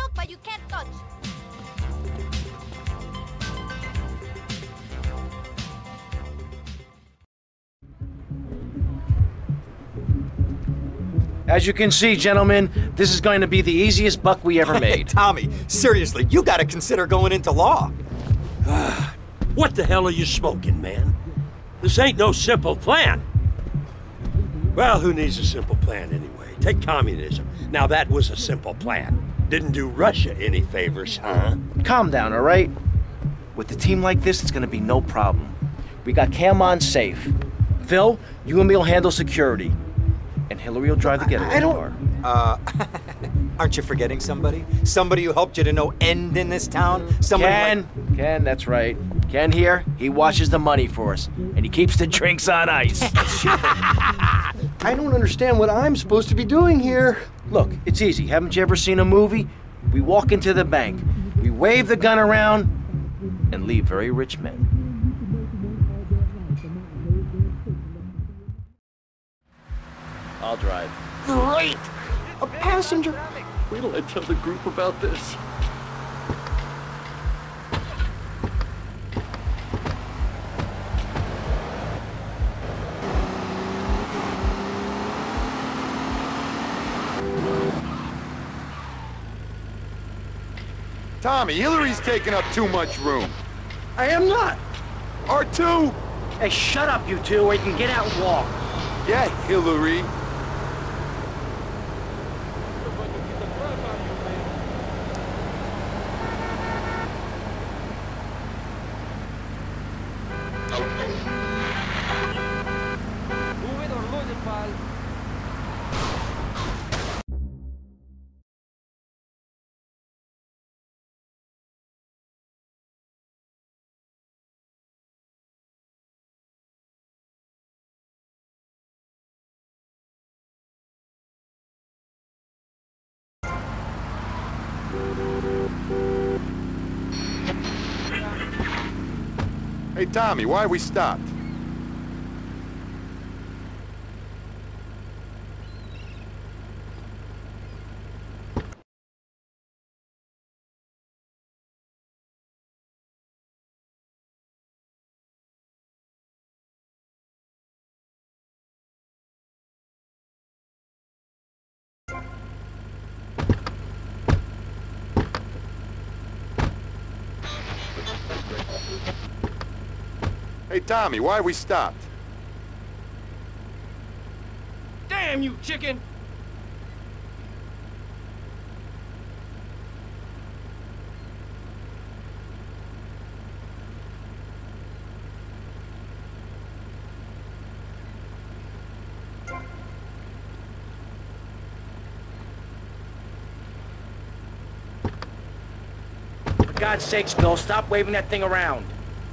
look, but you can't touch. As you can see, gentlemen, this is going to be the easiest buck we ever made. Tommy, seriously, you gotta consider going into law. What the hell are you smoking, man? This ain't no simple plan. Well, who needs a simple plan anyway? Take communism. Now that was a simple plan. Didn't do Russia any favors, huh? Calm down, all right? With a team like this, it's going to be no problem. We got Cam on safe. Phil, you and me will handle security. And Hillary will drive the getaway car. Aren't you forgetting somebody? Somebody who helped you to no end in this town? Somebody Ken, that's right. Ken here, he washes the money for us. And he keeps the drinks on ice. I don't understand what I'm supposed to be doing here. Look, it's easy. Haven't you ever seen a movie? We walk into the bank, we wave the gun around, and leave very rich men. I'll drive. Great! A passenger! Wait till I tell the group about this. Tommy, Hillary's taking up too much room. I am not! R2! Hey, shut up, you two, or you can get out and walk. Yeah, Hillary. Hey, Tommy, why are we stopped? Hey, Tommy, why are we stopped? Damn you, chicken! For God's sakes, Bill, stop waving that thing around.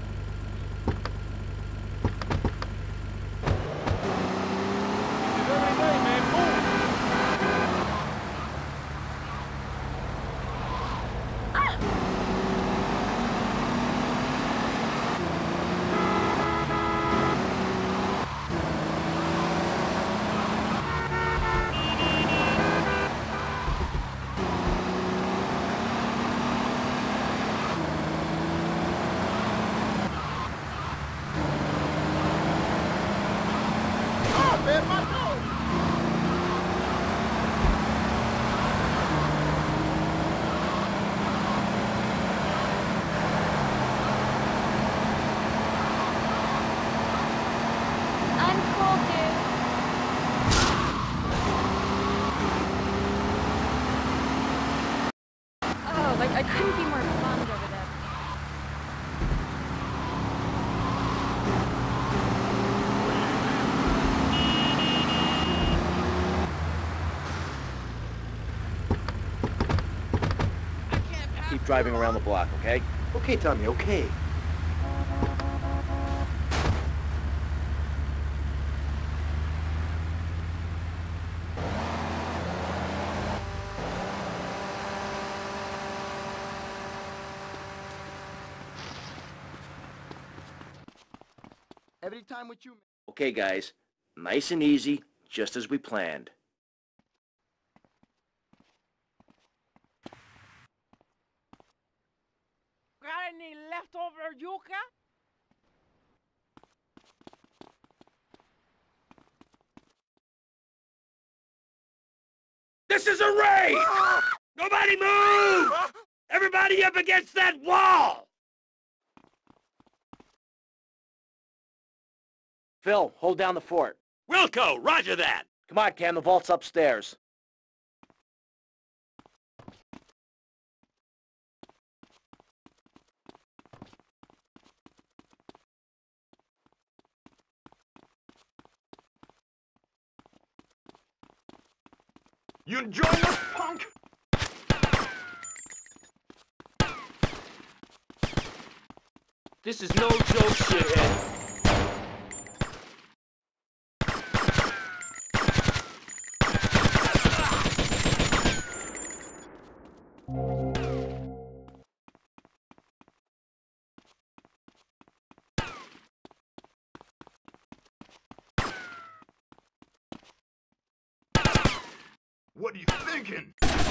I couldn't be more bummed over this. Keep driving around the block, okay? Okay, Tommy, okay. Every time with you. Okay, guys. Nice and easy, just as we planned. any leftover yuca? This is a raid! Nobody move! Everybody up against that wall! Phil, hold down the fort. Wilco, roger that! Come on, Cam, the vault's upstairs. You join us, punk? This is no joke, shithead. What are you thinking?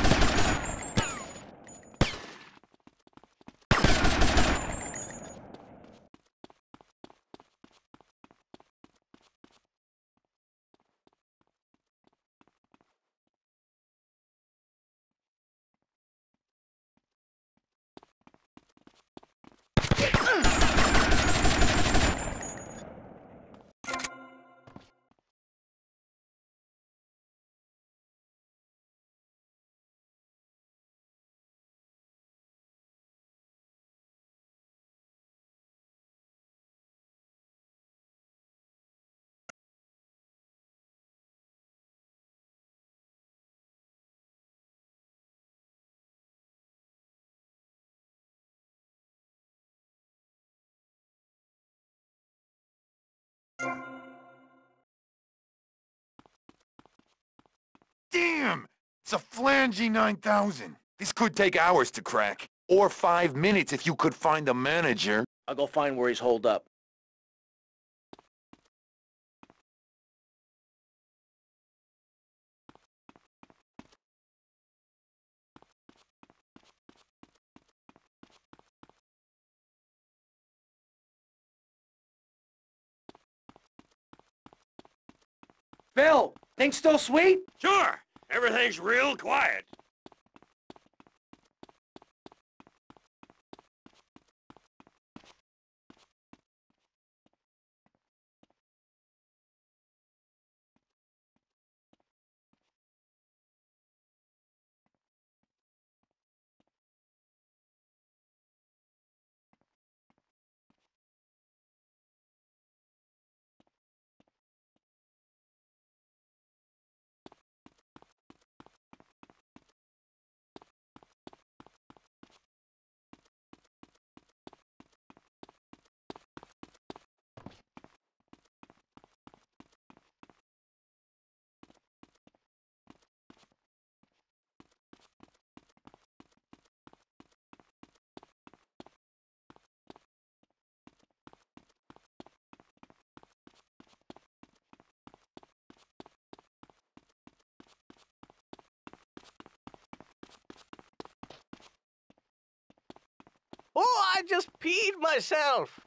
Damn! It's a Flangy 9000. This could take hours to crack. Or 5 minutes if you could find the manager. I'll go find where he's holed up. Phil, things still sweet? Sure, everything's real quiet. Oh, I just peed myself.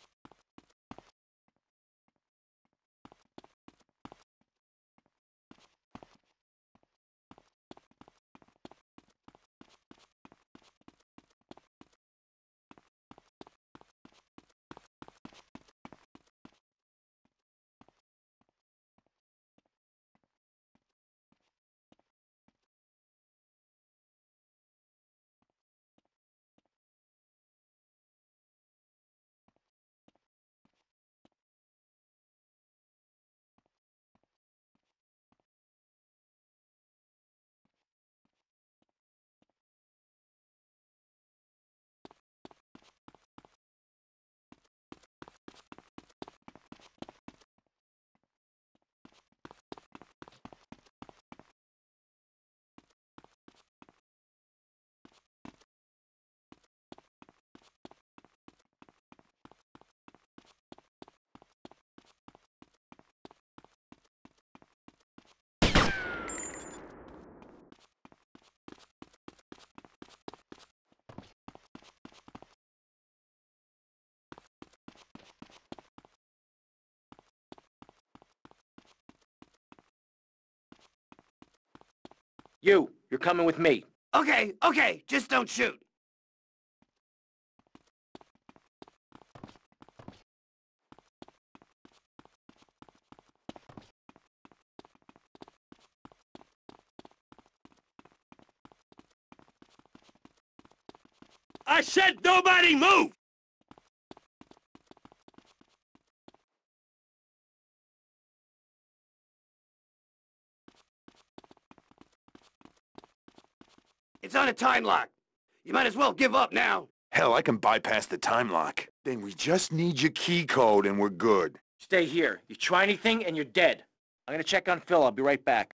You're coming with me. Okay, okay, just don't shoot. I said nobody move! It's on a time lock. You might as well give up now. Hell, I can bypass the time lock. Then we just need your key code and we're good. Stay here. You try anything and you're dead. I'm gonna check on Phil. I'll be right back.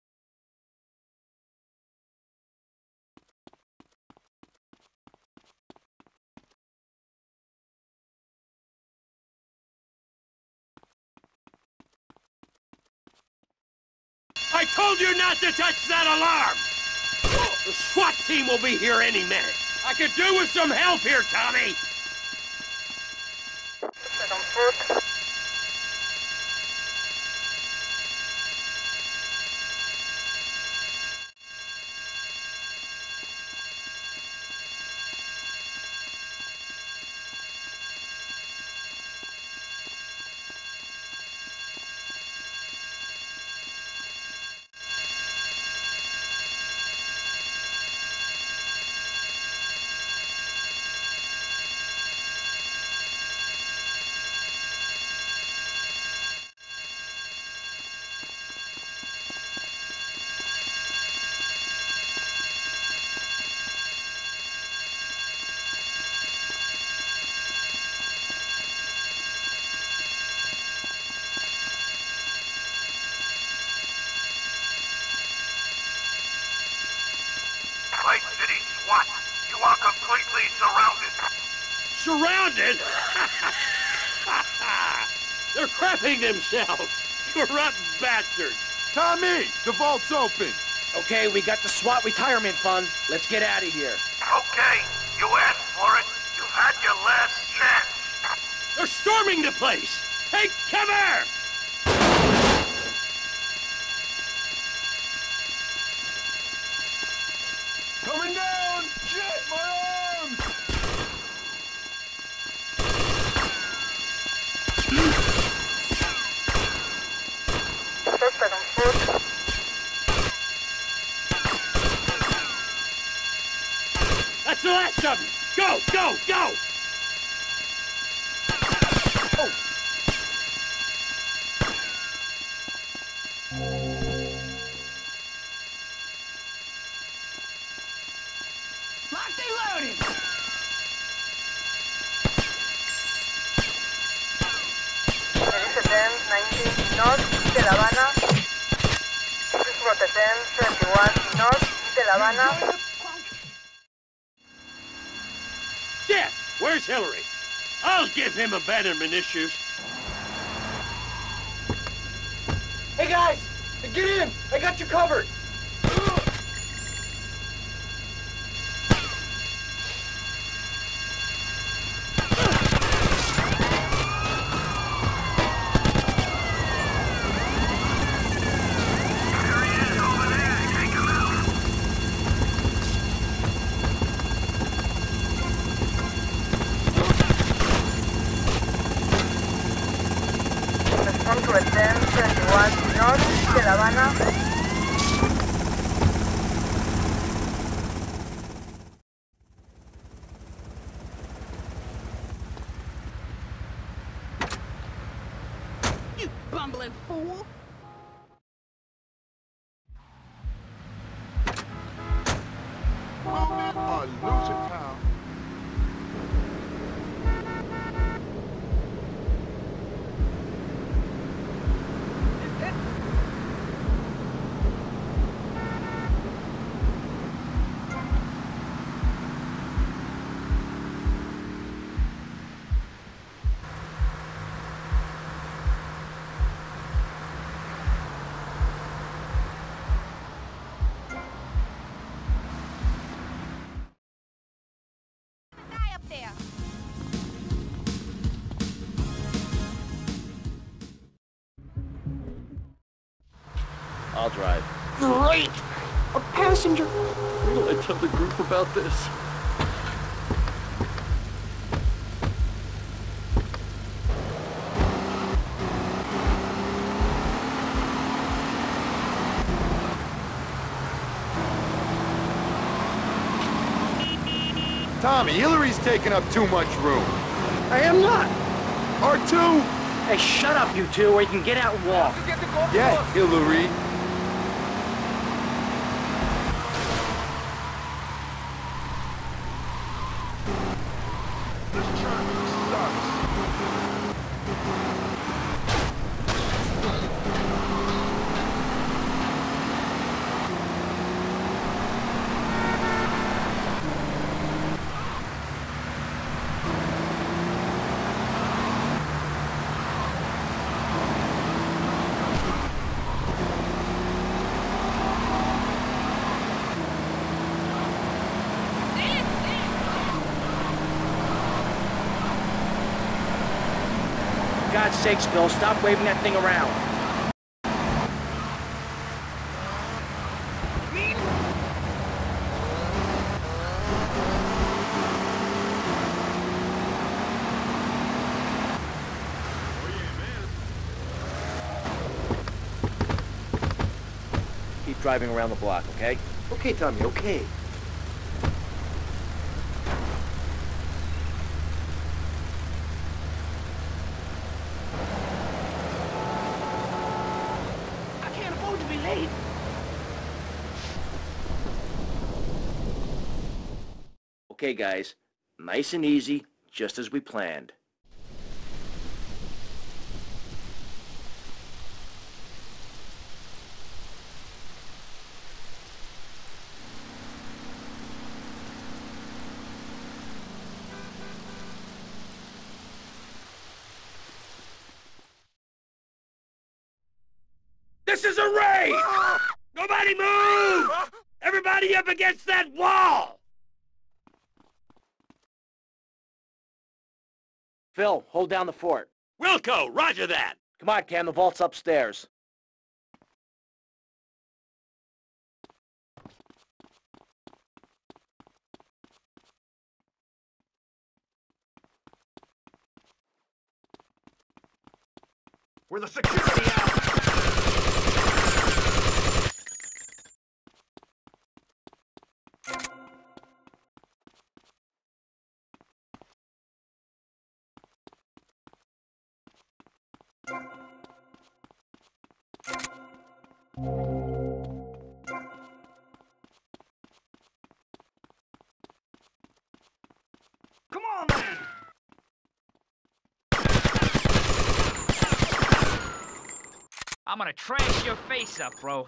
I told you not to touch that alarm! The SWAT team will be here any minute. I could do with some help here, Tommy! Surrounded? They're crapping themselves. Corrupt bastards. Tommy, the vault's open. Okay, we got the SWAT retirement fund. Let's get out of here. Okay, you asked for it. You've had your last chance. They're storming the place. Take cover! Coming down! Jet, my arms! That's the last of them! Go, go, go! Locked and loaded! Mercedes-Benz 19 North de La Habana. Mercedes-Benz 21 North de La Habana. Shit! Where's Hillary? I'll give him abandonment issues. Hey guys! Get in! I got you covered! Mercedes-Benz 21 North de La Habana. You bumbling fool! Moment or lose it, pal. Guy up there. I'll drive. Great! A passenger. Wait till I tell the group about this. Tommy, Hillary's taking up too much room. I am not. R2! Hey, shut up, you two, or you can get out and walk. Yeah, Hillary. This traffic sucks. For God's sakes, Bill, stop waving that thing around. Keep driving around the block, okay? Okay, Tommy, okay. I can't afford to be late. Okay, guys. Nice and easy, just as we planned. This is a raid! Nobody move! Everybody up against that wall! Phil, hold down the fort. Wilco, roger that! Come on, Cam, the vault's upstairs. We're the security out. Come on, man. I'm gonna trash your face up, bro.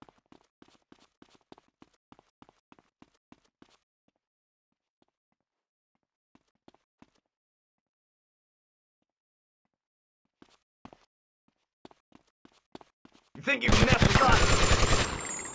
You think you can mess with us?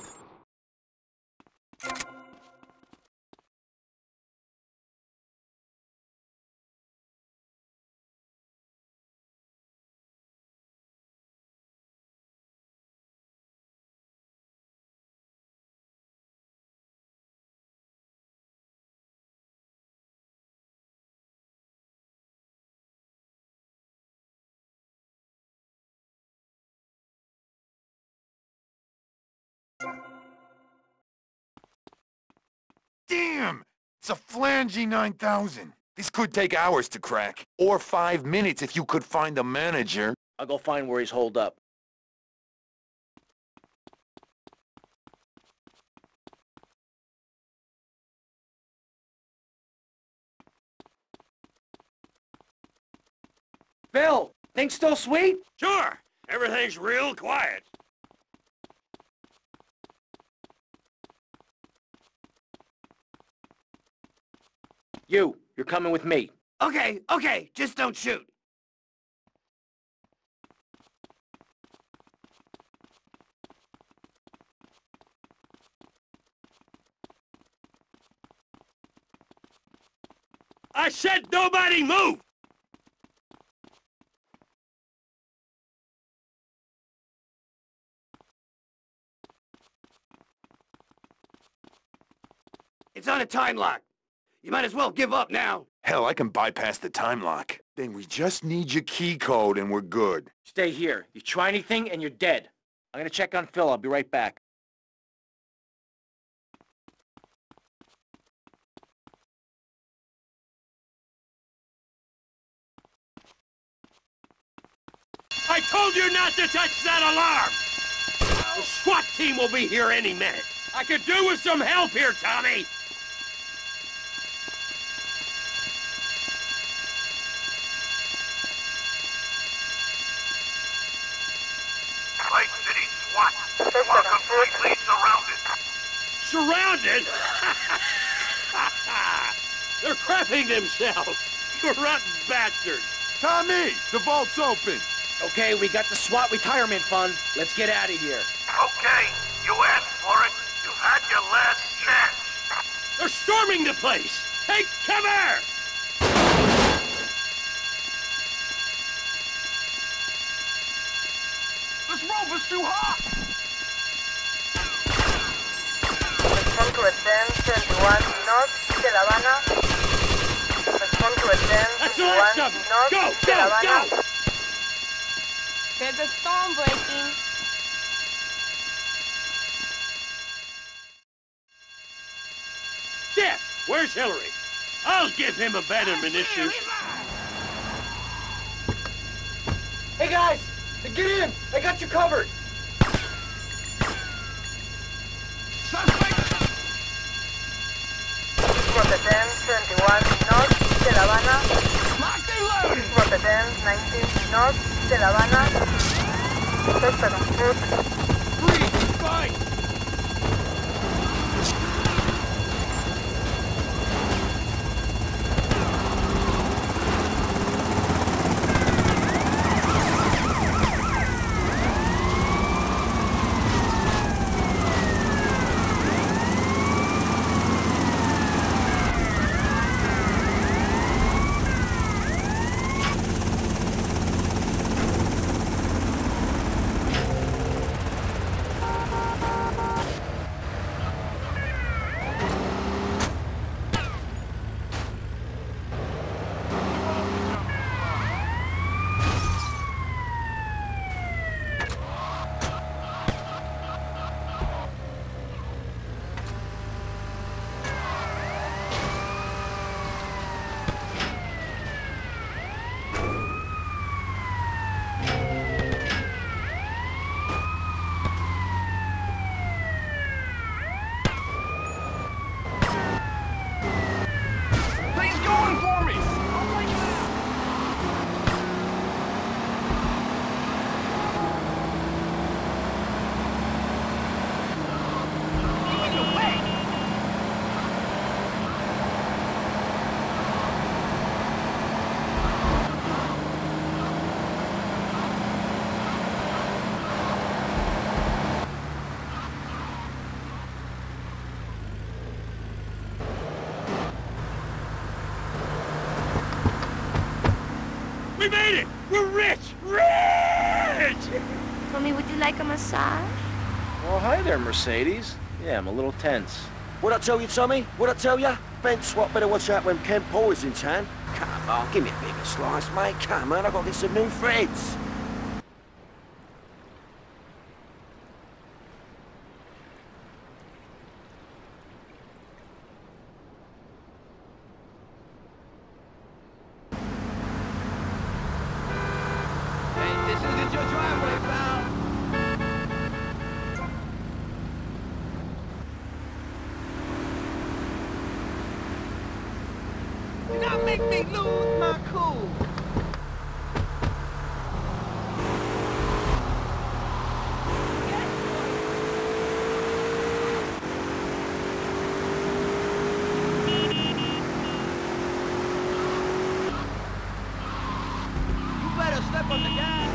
Damn! It's a Flangy 9000. This could take hours to crack. Or 5 minutes if you could find the manager. I'll go find where he's holed up. Phil, things still sweet? Sure, everything's real quiet. You're coming with me. Okay, okay, just don't shoot. I said nobody move! It's on a time lock. You might as well give up now. Hell, I can bypass the time lock. Then we just need your key code and we're good. Stay here. You try anything and you're dead. I'm gonna check on Phil. I'll be right back. I told you not to touch that alarm! The SWAT team will be here any minute. I could do with some help here, Tommy! Lake City SWAT. You are completely surrounded. Surrounded? They're crapping themselves. You rotten bastards. Tommy, the vault's open. Okay, we got the SWAT retirement fund. Let's get out of here. Okay, you asked for it. You've had your last chance. They're storming the place. Take cover! This rope is too hot. Respond to attend 21 North de La Habana. Respond to attend That's the last 21 of them. North Go, de La go, Habana. go! There's a storm breaking. Shit! Where's Hillary? I'll give him abandonment issues. Hey guys, get in. I got you covered. Rotterdam 21 North de La Habana. Rotterdam 19 North de La Habana. Suspect on foot. Breathe, fine. We made it! We're rich! Rich! Tommy, would you like a massage? Well, hi there, Mercedes. Yeah, I'm a little tense. What'd I tell you, Tommy? What'd I tell you? Ben SWAT better watch out when Ken Paul is in town. Come on, give me a bigger slice, mate. Come on, I've got to get some new friends. Hey, this isn't your driveway, pal. Do not make me lose my cool. You better step on the gas.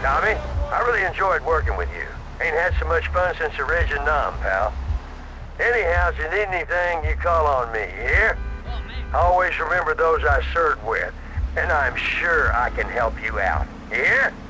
Tommy, I really enjoyed working with you. Ain't had so much fun since the Reg and Nom, pal. Anyhow, if you need anything, you call on me, you hear? Always remember those I served with, and I'm sure I can help you out. You hear?